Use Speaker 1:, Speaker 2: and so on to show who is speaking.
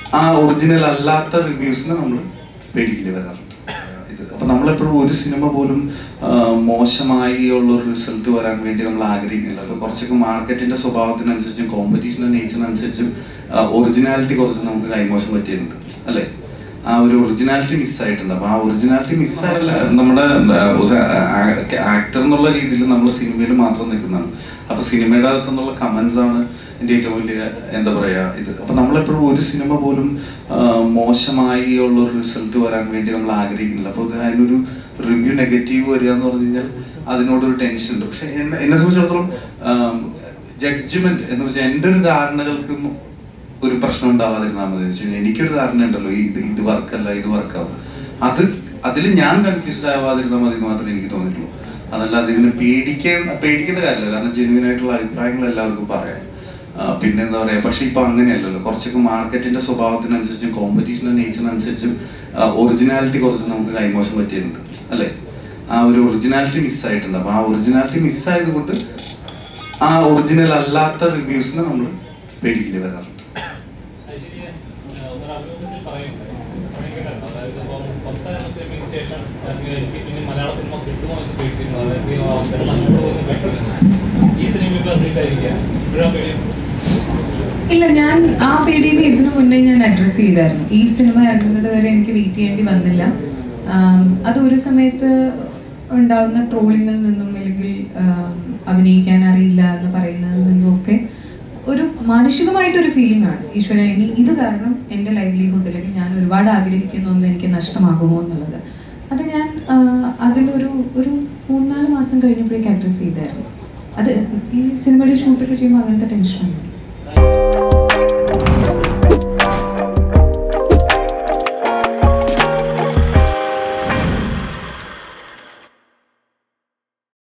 Speaker 1: ആ ഒറിജിനൽ അല്ലാത്ത റിവ്യൂസിനെ നമ്മൾ പേടിക്കേണ്ടി വരാറുണ്ട്. അപ്പൊ നമ്മളെപ്പോഴും ഒരു സിനിമ പോലും മോശമായി ഉള്ളൊരു റിസൾട്ട് വരാൻ വേണ്ടി നമ്മൾ ആഗ്രഹിക്കുന്നില്ല. അപ്പോൾ കുറച്ചൊക്കെ മാർക്കറ്റിന്റെ സ്വഭാവത്തിനനുസരിച്ചും കോമ്പറ്റീഷൻ്റെ നേച്ചറിനനുസരിച്ചും ഒറിജിനാലിറ്റി കുറച്ച് നമുക്ക് കൈമോശം പറ്റിയിട്ടുണ്ട് അല്ലേ? ആ ഒരു ഒറിജിനാലിറ്റി മിസ്സായിട്ടുണ്ട്. അപ്പോൾ ആ ഒറിജിനാലിറ്റി മിസ്സായില്ല. നമ്മുടെ ആക്ടർ എന്നുള്ള രീതിയിൽ നമ്മൾ സിനിമയിൽ മാത്രം നിൽക്കുന്നതാണ്. അപ്പോൾ സിനിമയുടെ അകത്തു നിന്നുള്ള കമൻസ് ആണ് എൻ്റെ ഏറ്റവും വലിയ എന്താ പറയുക ഇത്. അപ്പോൾ നമ്മളെപ്പോഴും ഒരു സിനിമ പോലും മോശമായി ഉള്ളൊരു റിസൾട്ട് വരാൻ വേണ്ടി നമ്മൾ ആഗ്രഹിക്കുന്നില്ല. അപ്പോൾ അതിനൊരു റിവ്യൂ നെഗറ്റീവ് വരിക എന്ന് പറഞ്ഞു കഴിഞ്ഞാൽ അതിനോടൊരു ടെൻഷൻ ഉണ്ട്. പക്ഷെ എന്നെ സംബന്ധിച്ചിടത്തോളം ജഡ്ജ്മെന്റ് എന്ന് വെച്ചാൽ എൻ്റെ ഒരു ധാരണകൾക്കും ഒരു പ്രശ്നം ഉണ്ടാവാതിരുന്നാൽ മതി. വെച്ച് കഴിഞ്ഞാൽ എനിക്കൊരു ധാരണ ഉണ്ടല്ലോ, ഇത് വർക്കല്ല, ഇത് വർക്കാവും, അതിൽ ഞാൻ കൺഫ്യൂസ്ഡ് ആവാതിരുന്നാൽ മതി എന്ന് മാത്രമേ എനിക്ക് തോന്നിയിട്ടുള്ളൂ. അതല്ലാതെ ഇതിനെ പേടിക്കേണ്ട കാര്യമില്ല. കാരണം ജെന്യുവൻ ആയിട്ടുള്ള അഭിപ്രായങ്ങൾ എല്ലാവർക്കും പറയാം. പിന്നെ എന്താ പറയുക, പക്ഷെ ഇപ്പൊ അങ്ങനെയല്ലല്ലോ. കുറച്ചൊക്കെ മാർക്കറ്റിന്റെ സ്വഭാവത്തിനനുസരിച്ചും കോമ്പറ്റീഷൻ്റെ നേച്ചറിനനുസരിച്ചും ഒറിജിനാലിറ്റി കുറച്ച് നമുക്ക് കൈമോശം പറ്റിയിട്ടുണ്ട് അല്ലേ? ആ ഒരു ഒറിജിനാലിറ്റി മിസ്സായിട്ടുണ്ട്. അപ്പൊ ആ ഒറിജിനാലിറ്റി മിസ്സായത് കൊണ്ട് ആ ഒറിജിനൽ അല്ലാത്ത റിവ്യൂസിനെ നമ്മൾ പേടിക്കേണ്ടി വരാറുണ്ട്.
Speaker 2: ഇല്ല, ഞാൻ ആ പേടിയെ ഇതിനു മുന്നേ ഞാൻ അഡ്രസ്സ് ചെയ്തായിരുന്നു. ഈ സിനിമ ഇറങ്ങുന്നത് വരെ എനിക്ക് വെയിറ്റ് ചെയ്യേണ്ടി വന്നില്ല. അത് ഒരു സമയത്ത് ഉണ്ടാവുന്ന ട്രോളിങ്ങിൽ നിന്നും അല്ലെങ്കിൽ അഭിനയിക്കാൻ അറിയില്ല എന്ന് പറയുന്നതിൽ നിന്നും ഒക്കെ ഒരു മാനുഷികമായിട്ടൊരു ഫീലിംഗ് ആണ്. ഈശ്വര, ഇനി ഇത് കാരണം എൻ്റെ ലൈവ്ലിഹുഡ് അല്ലെങ്കിൽ ഞാൻ ഒരുപാട് ആഗ്രഹിക്കുന്ന ഒന്ന് എനിക്ക് നഷ്ടമാകുമോ എന്നുള്ളത്. അത് ഞാൻ അതിലൊരു 3-4 മാസം കഴിഞ്ഞപ്പോഴേക്ക് അഡ്രസ്സ് ചെയ്തായിരുന്നു. അത് ഈ സിനിമയുടെ ഷൂട്ടൊക്കെ ചെയ്യുമ്പോൾ അങ്ങനത്തെ ടെൻഷനുണ്ട്.